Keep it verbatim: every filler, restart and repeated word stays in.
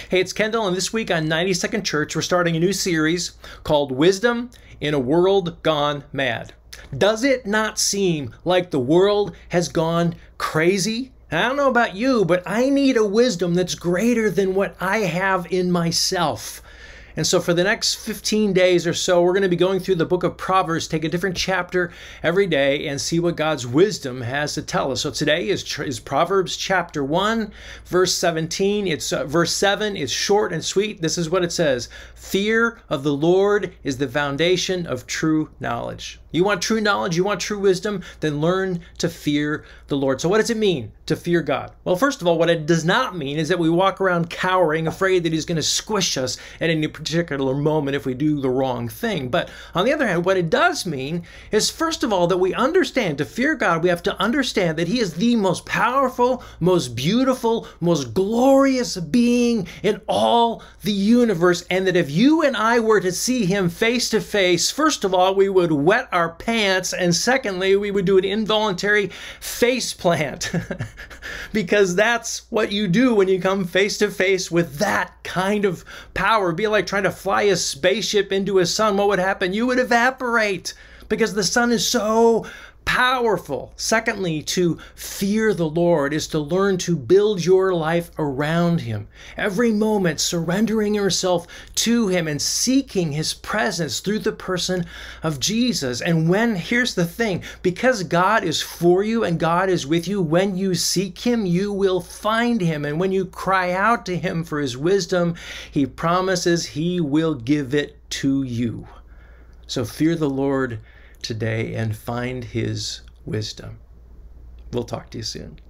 Hey, it's Kendall, and this week on ninety second Church, we're starting a new series called Wisdom in a World Gone Mad. Does it not seem like the world has gone crazy? I don't know about you, but I need a wisdom that's greater than what I have in myself. And so for the next fifteen days or so, we're going to be going through the book of Proverbs, take a different chapter every day and see what God's wisdom has to tell us. So today is, is Proverbs chapter one, verse seventeen. It's uh, verse seven. It's short and sweet. This is what it says. Fear of the Lord is the foundation of true knowledge. You want true knowledge? You want true wisdom? Then learn to fear the Lord. So what does it mean to fear God? Well, first of all, what it does not mean is that we walk around cowering, afraid that he's going to squish us at any particular moment if we do the wrong thing. But on the other hand, what it does mean is, first of all, that we understand to fear God, we have to understand that he is the most powerful, most beautiful, most glorious being in all the universe. And that if you and I were to see him face to face, first of all, we would wet our pants, and secondly, we would do an involuntary face plant because that's what you do when you come face to face with that kind of power. It'd be like trying to fly a spaceship into a sun. What would happen? You would evaporate because the sun is so powerful. Secondly, to fear the Lord is to learn to build your life around him. Every moment surrendering yourself to him and seeking his presence through the person of Jesus. And when, here's the thing, because God is for you and God is with you, when you seek him, you will find him. And when you cry out to him for his wisdom, he promises he will give it to you. So fear the Lord today and find his wisdom. We'll talk to you soon.